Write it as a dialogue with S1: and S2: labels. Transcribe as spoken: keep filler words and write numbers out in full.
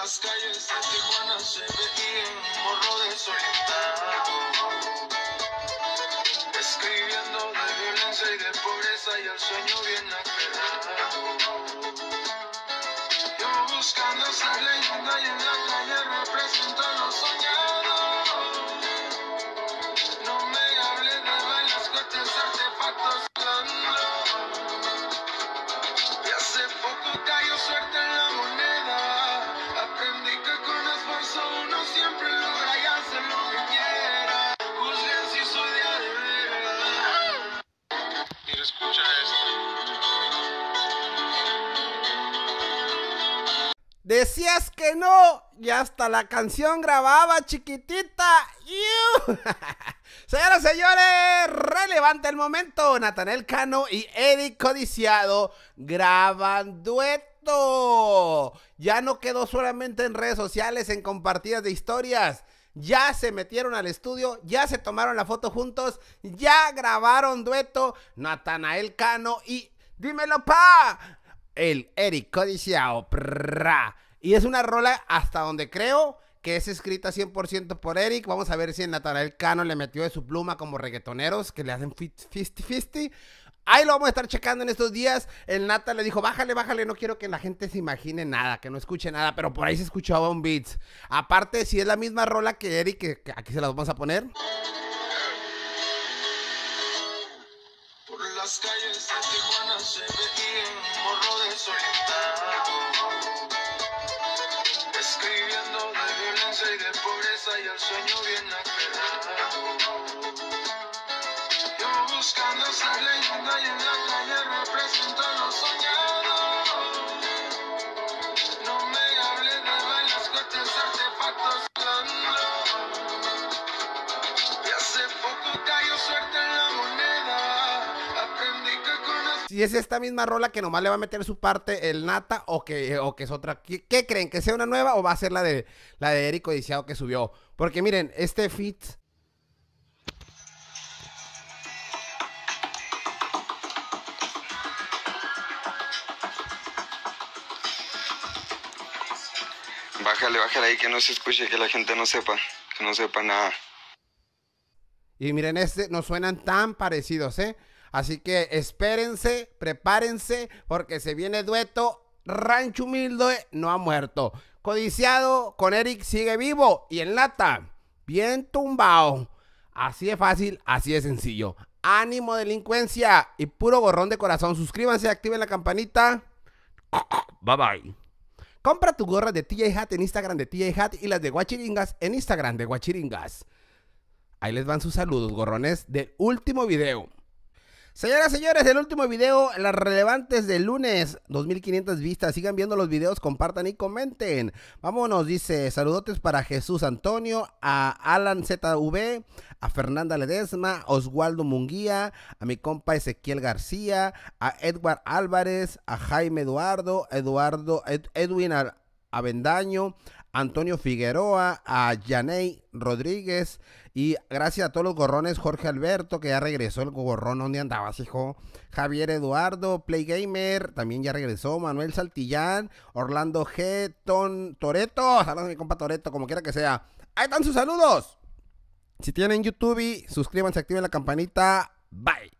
S1: las calles de Tijuana se veía un morro desorientado, escribiendo de violencia y de pobreza y el sueño bien aferrado. Yo buscando ser leyenda y en la calle represento lo soñado. No me hable de balas, coches, artefactos, blando. Y hace poco cayó suerte en la moneda. Aprendí que con esfuerzo uno siempre logra y hace lo que quiera. Juzguen si soy de a de veras. Mira, escucha esto.
S2: Decías que no, y hasta la canción grababa, chiquitita. ¡Iu! Señoras y señores, relevante el momento. Natanael Cano y Eric Codiciado graban dueto. Ya no quedó solamente en redes sociales, en compartidas de historias. Ya se metieron al estudio, ya se tomaron la foto juntos, ya grabaron dueto. Natanael Cano y dímelo pa, el Eric Codiciado. Prrra. Y es una rola hasta donde creo que es escrita cien por ciento por Eric. Vamos a ver si el Natanael Cano le metió de su pluma como reggaetoneros que le hacen fisty fisty. Ahí lo vamos a estar checando en estos días. El Nata le dijo, bájale, bájale, no quiero que la gente se imagine nada, que no escuche nada, pero por ahí se escuchaba un beat. Aparte, si es la misma rola que Eric, que, que aquí se las vamos a poner.
S1: Por las calles de Tijuana se veía un morro desorientado, escribiendo de violencia y de pobreza y el sueño bien aferrado. Yo buscando ser leyenda y en la calle represento lo soñado. No me hable de balas, coches, artefactos, blando. Y hace poco cayó suerte en la moneda. Aprendí que con las...
S2: Si es esta misma rola que nomás le va a meter su parte el Nata o que, o que es otra. ¿Qué, ¿Qué creen? ¿Que sea una nueva o va a ser la de, la de Eric Codiciado que subió? Porque miren, este feat...
S3: Bájale, bájale ahí que no se escuche, que la gente no sepa, que no sepa nada.
S2: Y miren, este nos suenan tan parecidos, ¿eh? Así que espérense, prepárense, porque se viene dueto. Rancho Humilde no ha muerto. Codiciado con Eric sigue vivo. Y el Nata, bien tumbado. Así de fácil, así de sencillo. Ánimo, delincuencia y puro gorrón de corazón. Suscríbanse, activen la campanita. Bye bye. Compra tu gorra de T J Hat en Instagram de T J Hat y las de Guachiringas en Instagram de Guachiringas. Ahí les van sus saludos, gorrones, del último video. Señoras y señores, el último video, las relevantes del lunes, dos mil quinientas vistas. Sigan viendo los videos, compartan y comenten. Vámonos, dice, saludotes para Jesús Antonio, a Alan Z V, a Fernanda Ledesma, a Oswaldo Munguía, a mi compa Ezequiel García, a Edward Álvarez, a Jaime Eduardo, Eduardo Ed, Edwin Avendaño, Antonio Figueroa, a Yaney Rodríguez. Y gracias a todos los gorrones, Jorge Alberto, que ya regresó el gorrón. ¿Dónde andabas, hijo? Javier Eduardo, Playgamer, también ya regresó. Manuel Saltillán, Orlando G, Ton Toreto, saludos a mi compa Toreto, como quiera que sea. Ahí están sus saludos. Si tienen YouTube, suscríbanse, activen la campanita. Bye.